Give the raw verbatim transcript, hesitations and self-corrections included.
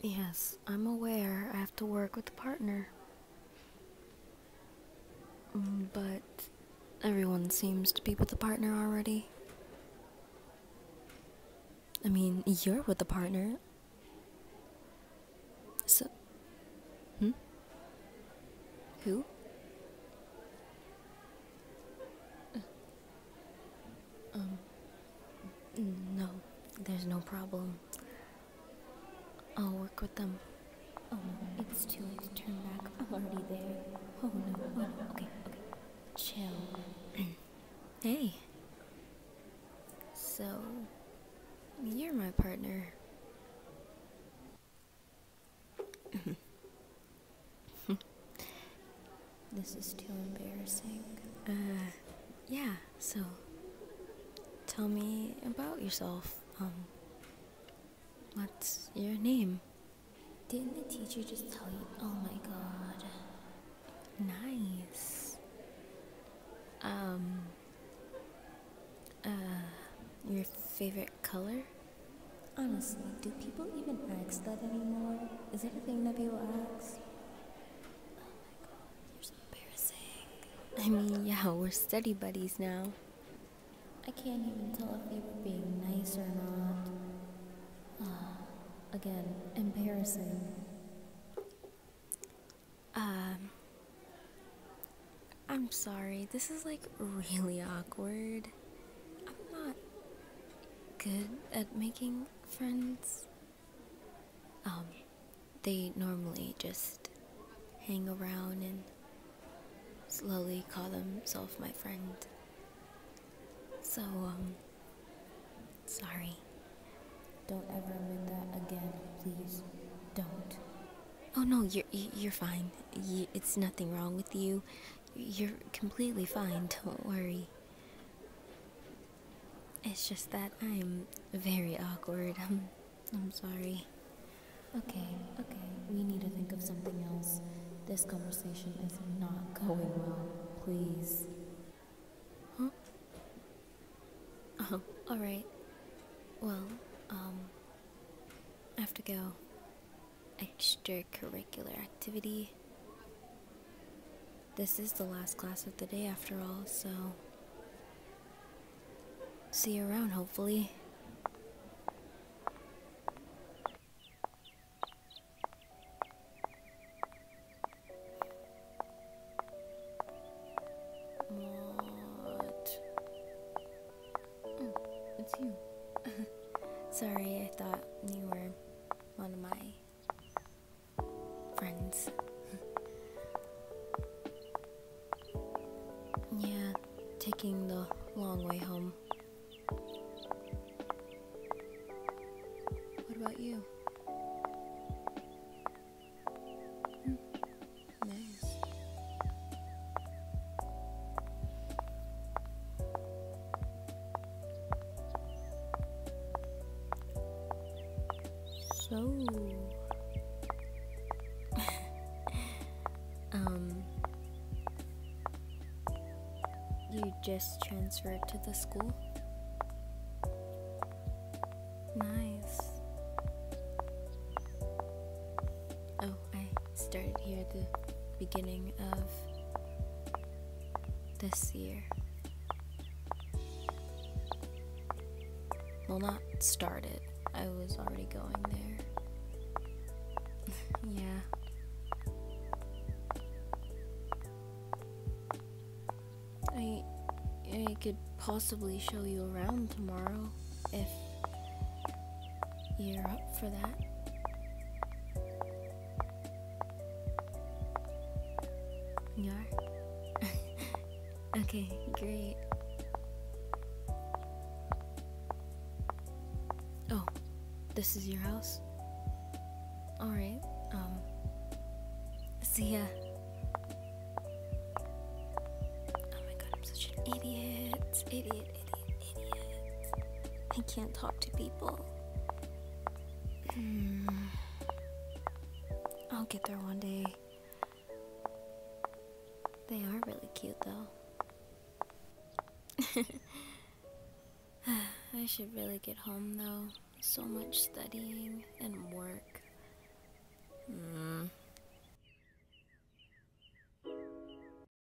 Yes, I'm aware I have to work with a partner. Mm, But everyone seems to be with a partner already. I mean, you're with a partner. So, hmm? Who? Um, no, there's no problem. I'll work with them. Oh no, it's too late to turn back. I'm already there. Oh no, oh no. Okay, okay. Chill. Hey. So, you're my partner. This is too embarrassing. Uh, yeah, so tell me about yourself. Um, what's your name? Didn't the teacher just tell you? Oh my god. Nice. Um, uh, your favorite color? Honestly, do people even ask that anymore? Is it a thing that people ask? Oh my god, you're so embarrassing. I mean, yeah, we're study buddies now. I can't even tell if they were being nice or not. Ah, again, embarrassing. Um, I'm sorry, this is like really awkward. I'm not good at making friends. Um, they normally just hang around and slowly call themselves my friend. So, um, sorry. Don't ever admit that again, please. Don't. Oh no, you're you're fine. You, it's nothing wrong with you. You're completely fine. Don't worry. It's just that I'm very awkward. I'm, I'm sorry. Okay, okay, we need to think of something else. This conversation is not going well. Please. Huh? Oh, all right. Well, um, I have to go. Extracurricular activity. This is the last class of the day after all, so see you around, hopefully. What? Oh, it's you. Sorry, I thought you were one of my friends. Yeah, taking the long way home. What about you? Hmm. Nice. So, um, you just transferred to the school? Nice. Oh, I started here at the beginning of this year. Well, not started. I was already going there. Yeah. I I could possibly show you around tomorrow if you're up for that. You are? Okay, great. Oh, this is your house? Alright, um, see ya. Oh my god, I'm such an idiot. Idiot, idiot, idiot. I can't talk to people. Hmm. I'll get there one day. They are really cute though. I should really get home though. So much studying.